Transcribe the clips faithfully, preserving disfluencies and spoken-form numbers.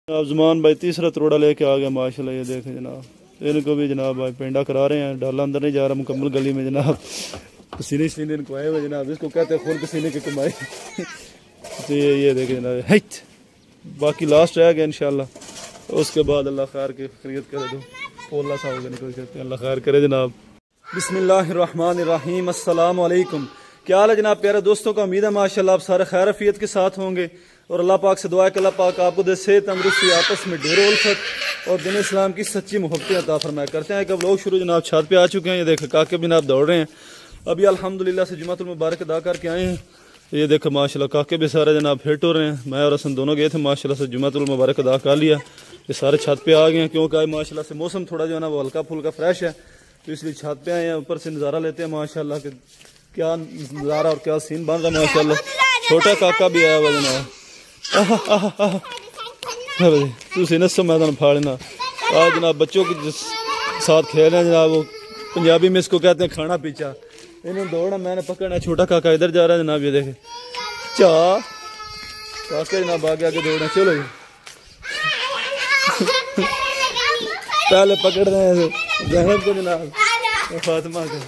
आप जुमान भाई तीसरा तरोड़ा लेके आ गया माशाल्लाह। ये देखें जनाब, इनको भी जनाब भाई पेंडा करा रहे हैं। डाला अंदर नहीं जा रहा मुकम्मल गली में जनाब। पसीने सीने इनको आए हुए जनाब, इसको कहते हैं खून पसीने की कमाई। तो ये ये देखें जनाब, हिट बाकी लास्ट रह गया इंशाल्लाह। उसके बाद अल्लाह खैर की खैरियत करे। दो पोला सा होगा निकल सकते हैं, अल्लाह खैर करे जनाब। बिस्मिल्लाहिर्रहमानिर्रहीम, अस्सलाम वालेकुम। क्या हाल है जनाब प्यारे दोस्तों का, उम्मीद है माशाल्लाह आप सारे खैर अफियत के साथ होंगे। और अल्लाह पाक से दुआ है कि अल्लाह पाक आपको दे सेहत तंदुरुस्ती, आपस में ढेरों उल्फत और दिन इस्लाम की सच्ची मोहब्बतें अता फरमाया करते हैं। कब लोग शुरू जनाब छत पे आ चुके हैं। ये देखे काके भी जनाब दौड़ रहे हैं। अभी अल्हम्दुलिल्लाह से जुमातुल मुबारक अदा करके आए हैं। ये देखो माशाल्लाह काके भी सारे जनाब फिट हो रहे हैं। मैं और हसन दोनों गए थे माशाल्लाह से जुमातुल मुबारक अदा कर लिया। ये सारे छत पे आ गए हैं क्योंकि माशाल्लाह से मौसम थोड़ा जो है ना वो हल्का फुल्का फ्रेश है, तो इसलिए छत पे आए हैं। ऊपर से नज़ारा लेते हैं माशाल्लाह के क्या नज़ारा और क्या सीन बन रहा है माशाल्लाह। छोटा काका भी आया हुआ जनाब। तुम नसो मैदान फाड़ना आज जनाब बच्चों के साथ खेल रहे हैं जनाब। वो पंजाबी में इसको कहते हैं खाना पीछा। इन्होंने दौड़ना, मैंने पकड़ना। छोटा काका इधर जा रहा है जनाब। ये देखे चा काके जनाब आगे आगे दौड़ना। चलो जी पहले पकड़ रहे हैं जहनब को जनाब, फातिमा को।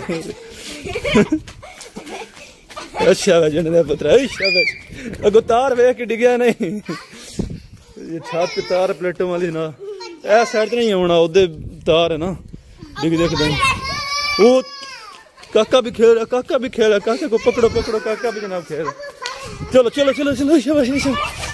अच्छा भाई पुत्र अगो तार वे के डिगया नहीं। ये छत पे तार प्लेटों वाली ना ए साइड नहीं होना, उधर तार है ना डिग देख दें। वो काका भी खेल रहा, काका भी खेल रहा। काका को पकड़ो पकड़ो, काका भी जनाब खेल रहा। चलो चलो चलो चलो शाबाश।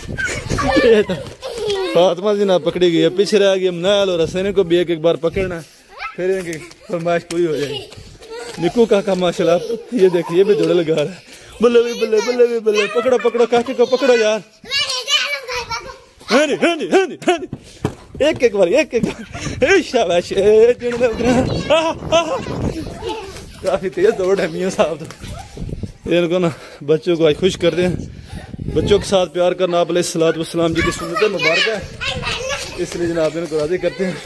फातिमा जनाब पकड़ी गई है, पीछे रह गई मनाल और हसैन को भी एक एक बार पकड़ना, फिर इनकी फरमाइश पूरी हो जाएगी। निकू काका माशाल्लाह ये देखिए ये भी दौड़े लगा रहा है। बल्ले भी बल्ले बल्ले भी बल्ले, पकड़ो पकड़ो काके को पकड़ो यार। हांडी हांडी हांडी हांडी एक एक बार एक एक बार शाबाश। काफी तेज दौड़ है मियां साहब। तो इनको ना बच्चों को आज खुश कर रहे हैं। बच्चों के साथ प्यार करना आप अलैहिस्सलातु वस्सलाम जी की सुन्नत मुबारक है, इसलिए जनाब इनको राजी करते हैं।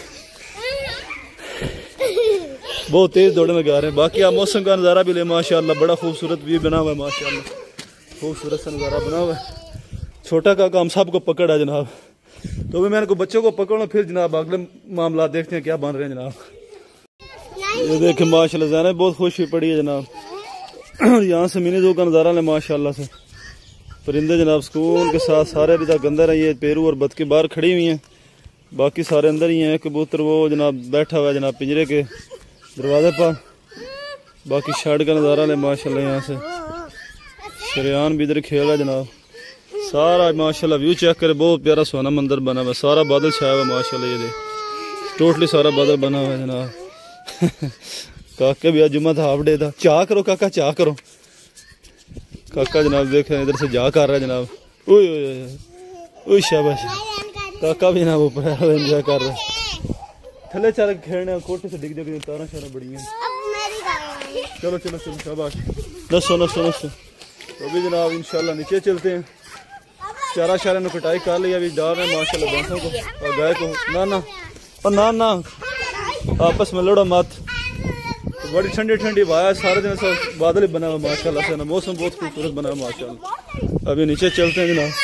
बहुत तेज दौड़ने लगा रहे हैं। बाकी आप मौसम का नज़ारा भी ले माशाल्लाह, बड़ा खूबसूरत व्यू बना हुआ है माशाल्लाह, खूबसूरत सा नज़ारा बना हुआ है। छोटा काका हम सबको पकड़ है जनाब, तो भी मैं इनको बच्चों को पकड़ूँ फिर जनाब अगले मामला देखते हैं क्या बन रहे हैं जनाब। ये देखें माशाल्लाह ज़ाना बहुत खुश हुई पड़ी है जनाब। यहाँ से मिनी ज़ू का नज़ारा ले माशाल्लाह से। परिंदे जनाब सुकून के साथ सारे अभी तक अंदर है। ये पेरू और बतखें बाहर खड़ी हुई हैं, बाकी सारे अंदर ही हैं। कबूतर वो जनाब बैठा हुआ है जनाब पिंजरे के दरवाजे पर। बाकी शेड का नज़ारा ले माशाल्लाह। यहाँ से शरियान भी इधर खेल रहा है जनाब। सारा माशाल्लाह व्यू चेक करे, बहुत प्यारा सोना मंदिर बना हुआ है। सारा बादल छाया हुआ माशाल्लाह। ये देख टोटली सारा बादल बना हुआ है जनाब। काके भी आज जुम्मा था, हाफ डे था। चाह करो काका चाह करो। काका जनाब देखे इधर से जा कर रहा है जनाब। ओए ओए शाबाश। काका भी जनाब ऊपर एंजॉय कर रहा है। थले चल खेलने कोटे से डिग डिग तारा शारा बड़ी हैं। चलो चलो चलो शाबाश। नसो नसो नसो। तो भी जनाब इंशाल्लाह नीचे चलते हैं। चारा शारा ने कटाई कर लिया, अभी डाल रहे हैं माशाल्लाह भैंसों को और गाय को। ना ना और ना ना आपस में लड़ो मत। तो बड़ी ठंडी ठंडी हवा, सारे दिन सब बादल बना हुआ माशाल्लाह से ना, मौसम बहुत खूबसूरत बना हुआ माशाल्लाह। अभी नीचे चलते हैं जनाब।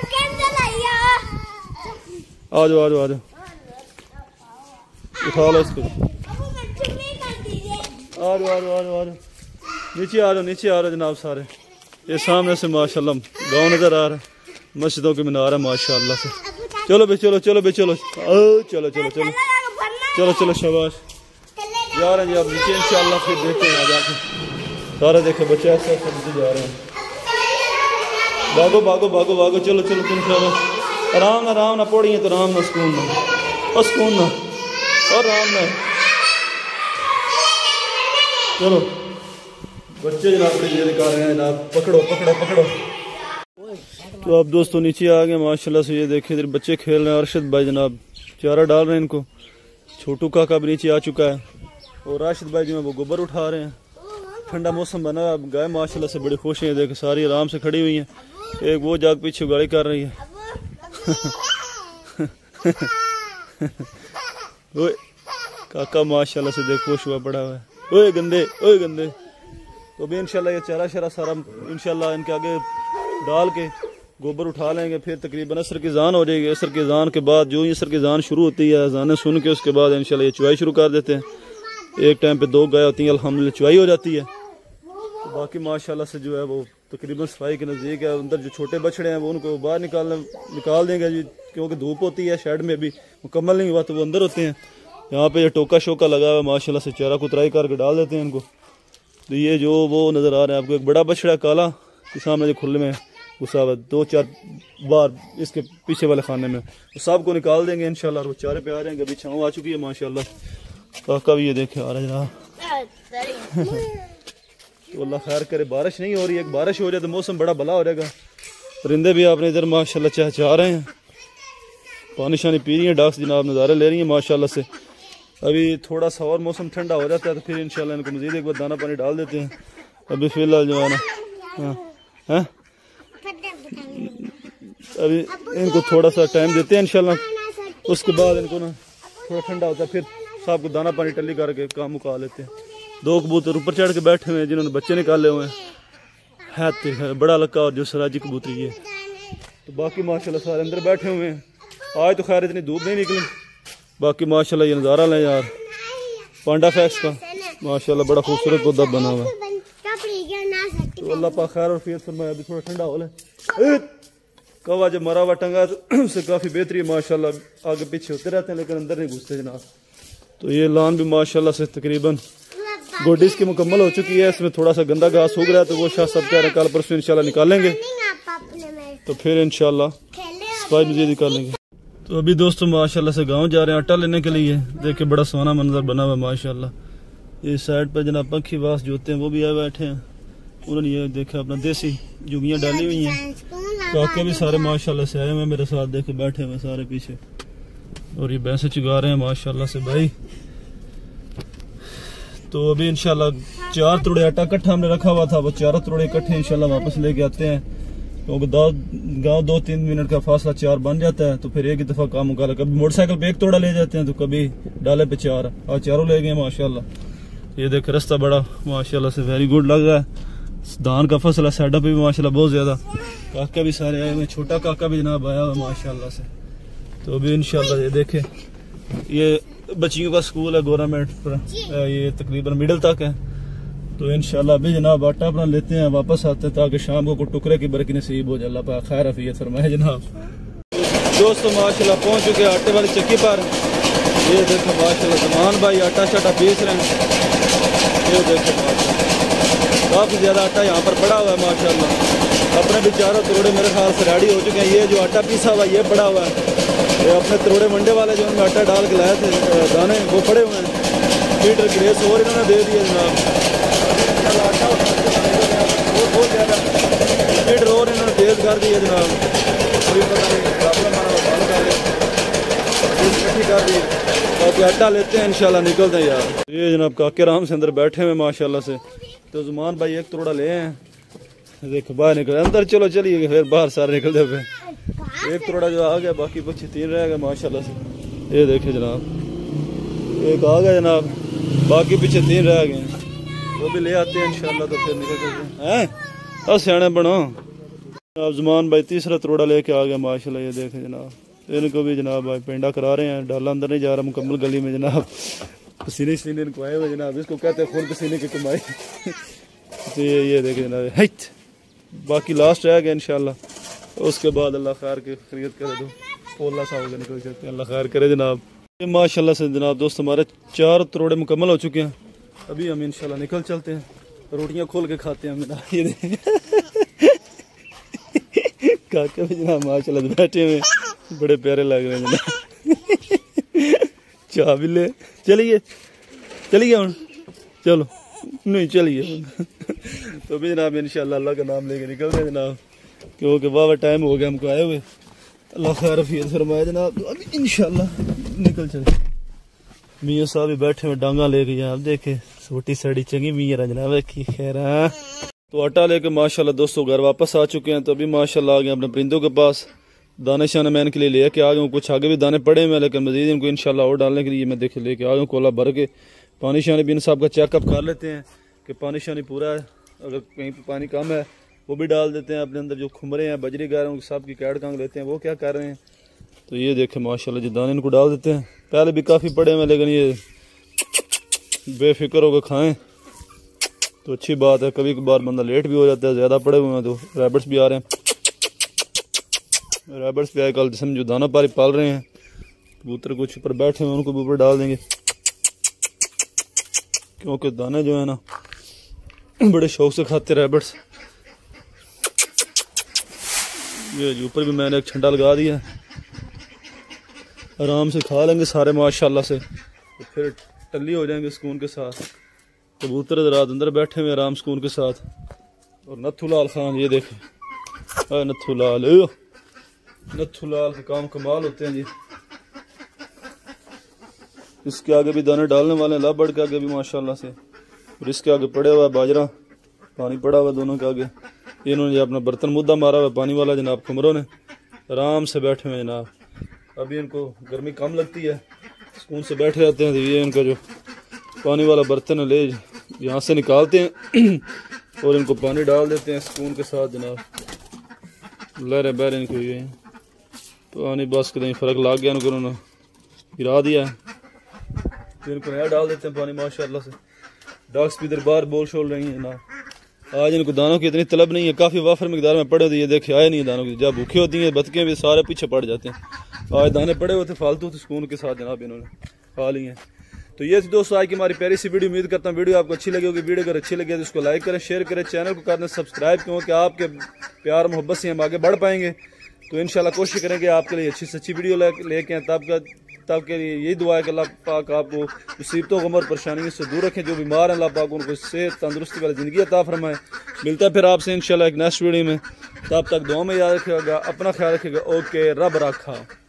आ जाओ आ जाओ आ जाओ, उठा लो इसको। आ जाओ आ जाओ आ जाओ आ जाओ, नीचे आ जाओ नीचे आ रहे जनाब सारे। ये सामने से माशाल्लाह गाँव नजर आ रहा है, मस्जिदों के मीनार है माशाल्लाह से। चलो भाई चलो चलो भाई चलो चलो चलो चलो चलो चलो शाबाश। जा रहे हैं जी आप नीचे इंशाल्लाह, फिर देखते हैं जाके। सारे देखे बच्चे ऐसे ऐसे नीचे जा रहे हैं। भागो भागो भागो भागो, चलो चलो चलो शाबाश। आराम ना आराम ना पौड़ी है तो आराम ना सुकून ना और सुकून ना और आराम ना। चलो बच्चे जनाब ये दिखा रहे हैं जनाब, पकड़ो पकड़ो पकड़ो। तो आप दोस्तों नीचे आ गए माशाल्लाह से। ये देखिए इधर बच्चे खेल रहे हैं। अरशद भाई जनाब चारा डाल रहे हैं इनको। छोटू काका भी नीचे आ चुका है और राशिद भाई जो है वो गोबर उठा रहे हैं। ठंडा मौसम बना है, गाय माशाल्लाह से बड़ी खुश हैं। देखो सारी आराम से खड़ी हुई हैं। एक वो जाग पीछे गाड़ी कर रही है। ओए काका माशाल्लाह से देख खुश हुआ पड़ा हुआ है। ओए गंदे ओए गंदे। तो भी इंशाल्लाह ये चारा शरा सारा इंशाल्लाह इनके आगे डाल के गोबर उठा लेंगे, फिर तकरीबन असर की ज़ान हो जाएगी। असर की ज़ान के बाद जो ही असर की ज़ान शुरू होती है, अज़ानें सुन के उसके बाद इंशाल्लाह ये चुवाई शुरू कर देते हैं। एक टाइम पे दो गाय होती हैं, अल्हम्दुलिल्लाह चुवाई हो जाती है। तो बाकी माशाल्लाह से जो है वो तकरीबन सफाई के नज़दीक है। अंदर जो छोटे बछड़े हैं वो उनको बाहर निकाल निकाल देंगे जी, क्योंकि धूप होती है, शेड में भी मुकम्मल नहीं हुआ तो वो अंदर होते हैं। यहाँ पे टोका शोका लगा हुआ है माशाल्लाह से, चारा कुतराई करके डाल देते हैं इनको। तो ये जो वो नज़र आ रहा है आपको, एक बड़ा बछड़ा काला के सामने जो खुले में घुसा हुआ, दो चार बार इसके पीछे वाले खाने में, तो सबको निकाल देंगे इंशाल्लाह। वो चारे पे आ रहे हैं, अभी छाँव आ चुकी है माशाल्लाह। काका भी ये देखे आ रहा है जनाब। तो अल्लाह खैर करे, बारिश नहीं हो रही है, एक बारिश हो जाए तो मौसम बड़ा भला हो जाएगा। परिंदे भी आपने इधर माशाल्लाह चहचहा रहे हैं, पानी शानी पी रही हैं, डाक्स जनाब नज़ारे ले रही हैं माशाल्लाह से। अभी थोड़ा सा और मौसम ठंडा हो जाता है तो फिर इंशाल्लाह इनको मज़ीद एक बार दाना पानी डाल देते हैं। अभी फ़िलहाल जो है ना, हाँ हाँ अभी इनको थोड़ा सा टाइम देते हैं इंशाल्लाह। उसके बाद इनको ना थोड़ा ठंडा होता है, फिर साहब को दाना पानी टल्ली करके काम मुका लेते हैं। दो कबूतर ऊपर चढ़ के बैठे हुए हैं जिन्होंने बच्चे निकाले हुए हैं, है बड़ा लक्का और जो सराजी कबूतरी है। तो बाकी माशाल्लाह सारे अंदर बैठे हुए हैं। आज तो खैर इतनी धूप नहीं निकली, बाकी माशाल्लाह ये नज़ारा लें यार पांडा फैक्स का, माशाल्लाह बड़ा खूबसूरत पौधा बना हुआ है। तो अल्लाह पाक खैर और फिर फरमाए, अभी थोड़ा ठंडा हो ले। कौवा जब मरा हुआ टंगा तो उससे काफ़ी बेहतरी माशाल्लाह, आगे पीछे होते रहते हैं लेकिन अंदर नहीं घुसते जनाब। तो ये लान भी माशाल्लाह से तकरीबन गोडी इसकी मुकम्मल हो चुकी है। इसमें थोड़ा सा गंदा घास उग रहा है, तो वो शायद सब कह रहे हैं कल परसों इंशाल्लाह निकालेंगे, तो फिर इंशाल्लाह सफाई मजीद निकालेंगे। तो अभी दोस्तों माशाल्लाह से गांव जा रहे हैं आटा लेने के लिए। देखिए बड़ा सोना मंजर बना हुआ है माशाल्लाह। ये साइड पर जनाब पंखी वास जोते हैं वो भी आए बैठे हैं, उन्होंने ये देखा अपना देसी जुगियाँ डाली हुई हैं। काके भी सारे माशाल्लाह से आए हुए मेरे साथ, देखे बैठे हुए सारे पीछे, और ये भैंसे चुगा रहे हैं माशाल्लाह से भाई। तो अभी इंशाल्लाह चार तोड़े आटा इकट्ठा हमने रखा हुआ था, वो चारों तोड़े इकट्ठे इंशाल्लाह वापस लेके आते हैं। क्योंकि तो गाँव दो तीन मिनट का फासला चार बन जाता है, तो फिर एक ही दफा काम मुका। कभी मोटरसाइकिल पे एक तोड़ा ले जाते हैं, तो कभी डाले पे चार, और चारों ले गए माशाल्लाह। ये देख रास्ता बड़ा माशाल्लाह से वेरी गुड लग रहा है। धान का फसल है, साइडा पे भी माशाल्लाह बहुत ज्यादा। काका भी सारे आए हुए, छोटा काका भी जनाब आया हुआ माशाल्लाह से। तो अभी इंशाल्लाह ये देखे, ये बच्चियों का स्कूल है गवर्नमेंट, ये तकरीबन मिडिल तक है। तो इंशाल्लाह अभी जनाब आटा अपना लेते हैं, वापस आते हैं, ताकि शाम को टुकड़े की बरकत नसीब हो जाए। अल्लाह पाक खैर अफियत फरमाए जनाब। दोस्तों माशाल्लाह पहुंच चुके आटे वाली चक्की पर। ये देखो माशाल्लाह जमान भाई आटा शाटा पीस रहे हैं। ये देखो काफी ज्यादा आटा यहाँ पर पड़ा हुआ है माशाल्लाह। अपने भी चारों तरोड़े मेरे ख्याल से रेडी हो चुके हैं। ये जो आटा पीसा हुआ ये पड़ा हुआ है, ये अपने तरोड़े मंडे वाले जो उनमें आटा डाल के लाए थे दाने, वो पड़े हुए हैं। लीटर ग्रेस और इन्होंने दे दिए जनाब, आटा बहुत ज्यादा लीटर और इन्होंने तेज कर दिए जनाब। कोई पता नहीं प्रॉब्लम आ रहा है, इकट्ठी कर दी। बाकी आटा लेते हैं इंशाल्लाह, निकलते हैं यार। ये जनाब काके राम से अंदर बैठे हुए माशाल्लाह से। तो जुमान भाई एक तोड़ा ले हैं, देखो बाहर निकल अंदर, चलो चलिए फिर बाहर सारे निकल जाए। एक तोड़ा जो आ गया, बाकी बच्चे तीन रह गए माशाल्लाह से। ये देखे जनाब, एक आ गया जनाब, बाकी पीछे तीन रह गए, वो भी ले आते हैं इंशाल्लाह। तो फिर निकल जाते हैं, और सियाने बनो। जनाब जुमान भाई तीसरा तोड़ा लेके आ गया माशाल्लाह। ये देखे जनाब, इनको भी जनाब भाई पेंडा करा रहे हैं, डाला अंदर नहीं जा रहा मुकम्मल गली में जनाब। पसीने सीने इनको आए हुए जनाब, इसको कहते हैं खून पसीने की कमाई। तो ये ये देखे जनाब, हिट बाकी लास्ट रह गया इंशाल्लाह। उसके बाद अल्लाह खैर के खरीद करे, दो पोला सा होगा निकल सकते हैं, अल्लाह खैर करे जनाब। ये माशाल्लाह से जनाब दोस्त हमारे चार तरोड़े मुकम्मल हो चुके हैं। अभी हम इंशाल्लाह निकल चलते हैं, रोटियां खोल के खाते हैं हम। ये काके भी जनाब माशाल्लाह बैठे हुए बड़े प्यारे लग रहे हैं जनाब। चाह भी ले, चलिए चलिए हूँ, चलो नहीं चलिए। तो भी जनाब इंशाल्लाह अल्लाह का नाम लेके निकल रहे जनाब, क्योंकि वाह टाइम हो गया हमको आए हुए। अल्लाह खैर अफियत फरमाए जनाब। तो अभी इंशाल्लाह निकल चले। मियाँ साहब भी बैठे हुए डांगा लेके, आप देखे छोटी साड़ी चंगी मियाँ जनाब की खैर। तो आटा लेके माशाल्लाह दोस्तों घर वापस आ चुके हैं। तो अभी माशाल्लाह आ गए अपने परिंदों के पास, दाने शाने मैं इनके लिए लेके आ गया हूँ। कुछ आगे भी दाने पड़े हुए हैं, लेकिन मजीद इनको इंशाल्लाह और डालने के लिए मैं देखे लेके आ गया हूँ कोला भर के। पानी शानी भी इन साहब का चेकअप कर लेते हैं कि पानी शानी पूरा है, अगर कहीं पर पानी कम है वो भी डाल देते हैं अपने अंदर। जो खुमरे हैं, बजरी गार हैं, सब की कैड कांग लेते हैं, वो क्या कर रहे हैं। तो ये देखें माशाल्लाह, जो दाने इनको डाल देते हैं। पहले भी काफ़ी पड़े हुए, लेकिन ये बेफिक्र होकर खाएं तो अच्छी बात है। कभी कभार बंदा लेट भी हो जाता है, ज़्यादा पड़े हुए हैं तो। रैबिट्स भी आ रहे हैं, रैबिट्स भी आए कल जिसमें जो दाना पारी पाल रहे हैं, कबूतर कुछ ऊपर बैठे हुए उनको भी ऊपर डाल देंगे, क्योंकि दाने जो है ना बड़े शौक से खाते रैबिट्स। ये ऊपर भी मैंने एक छंडा लगा दिया, आराम से खा लेंगे सारे माशाल्लाह से, तो फिर टल्ली हो जाएंगे सुकून के साथ। कबूतर रात अंदर बैठे हुए आराम सुकून के साथ। और नथू लाल खान, ये देखें नथू लाल, नथू लाल के काम कमाल होते हैं जी। इसके आगे भी दाने डालने वाले हैं, लाभ बढ़ के आगे भी माशाल्लाह से। और इसके आगे पड़े हुआ है बाजरा, पानी पड़ा हुआ दोनों के आगे। इन्होंने अपना बर्तन मुद्दा मारा हुआ पानी वाला जनाब, खुमरों ने आराम से बैठे हुए जनाब। अभी इनको गर्मी कम लगती है, सुकून से बैठे रहते हैं। तो ये इनका जो पानी वाला बर्तन है, ले यहाँ से निकालते हैं और इनको पानी डाल देते हैं सुकून के साथ जनाब। लहरे बहरे इनकी हुई हैं, पानी बस कहीं फ़र्क लग गया इनको, उन्होंने गिरा दिया है। फिर इनको नया डाल देते हैं पानी माशाल्लाह से। डॉग्स भी इधर बाहर बोल शोल रही हैं जनाब। आज इनको दानों की इतनी तलब नहीं है, काफ़ी वाफर मकदार में पड़े होते। ये देखे आए नहीं है दानों की, जब भूखे होती हैं बतखें भी सारे पीछे पड़ जाते हैं। आज दाने पड़े होते फालतू, तो सुकून के साथ जनाब इन्होंने खा लिए हैं। तो ये दोस्तों आज की हमारी प्यारी सी वीडियो, उम्मीद करता हूँ वीडियो आपको अच्छी लगी होगी। वीडियो अगर अच्छी लगी तो उसको लाइक करें, शेयर करें, चैनल को कर दें सब्सक्राइब, क्योंकि आपके प्यार मोहब्बत से हम आगे बढ़ पाएंगे। तो इंशाल्लाह कोशिश करेंगे आपके लिए अच्छी सच्ची वीडियो लेके आएँ। तब का तब के लिए यही दुआ है कि अल्लाह पाक आपको मुसीबतों गम और परेशानियों से दूर रखें। जो बीमार हैं अल्लाह पाक उनको सेहत तंदुरुस्ती वाली ज़िंदगी अता फरमाए। मिलता है फिर आपसे इंशाल्लाह एक नेक्स्ट वीडियो में। तब तक दुआ में याद रखिएगा, अपना ख्याल रखिएगा। ओके, रब रखा।